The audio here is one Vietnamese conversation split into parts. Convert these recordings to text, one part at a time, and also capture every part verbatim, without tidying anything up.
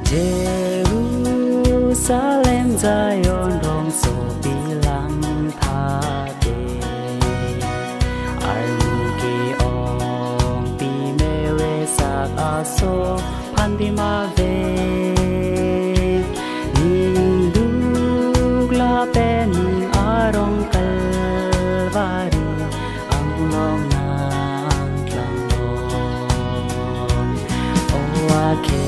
Jerusalem Zion dong so bilang thade Armuki ong pi mewe sak aso pandima ve Ninduk la pening arong kalvari ang long nang tlang long Oake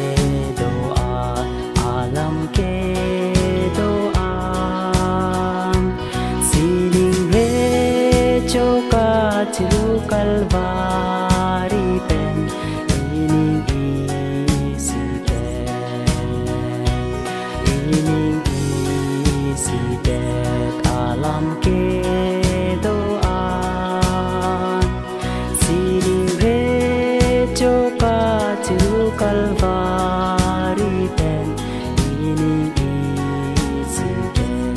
Kalvari pen ining isi pen ining isi pen alam ke doan sining re joka tiru kalvari pen ining isi pen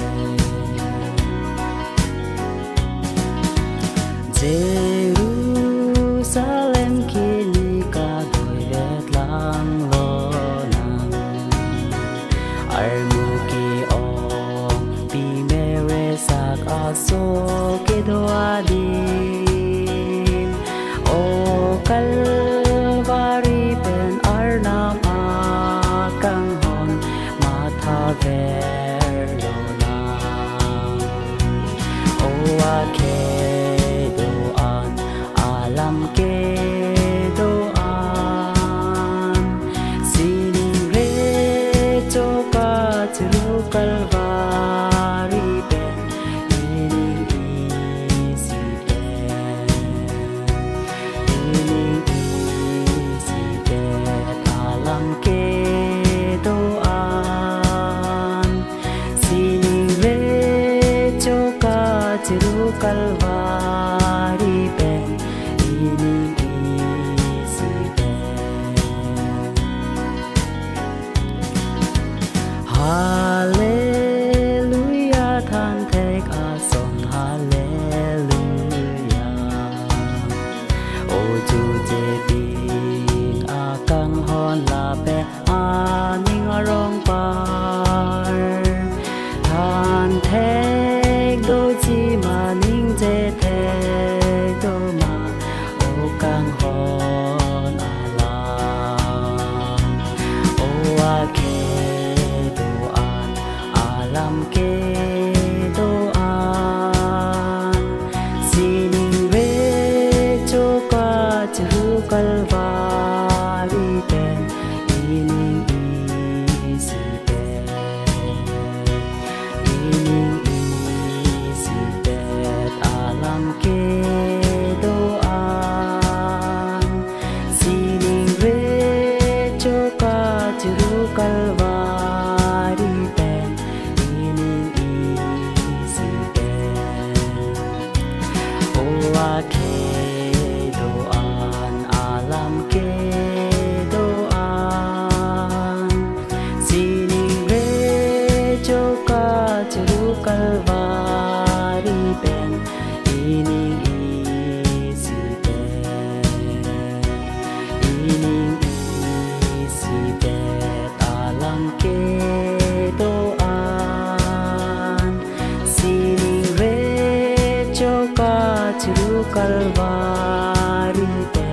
Jerusalem kini kadoyet lang lo nang Armuki ong pi mere sak aso kedoadim O kalvari pen arnam akang hon mata ver lo nang O ake alam ke doan sining re joka tiru kalvari pen ining isi pen ining isi pen alam ke doan sining re joka tiru kalvari pen ining isi pen Hallelujah than take us on Hallelujah O chu je bin akang hon la pe aning arong par than take do chi maning je take do ma kang hon alam O ake doan alam ke doan sining re joka tiru kalvari pen ining isi pen ining isi pen alam ke kalvari pen ining isi pen O ake doan alam ke doan sining re joka tiru kalvari pen ining isi pen ining isi pen alam ke doan sining re joka tiru kalvari pen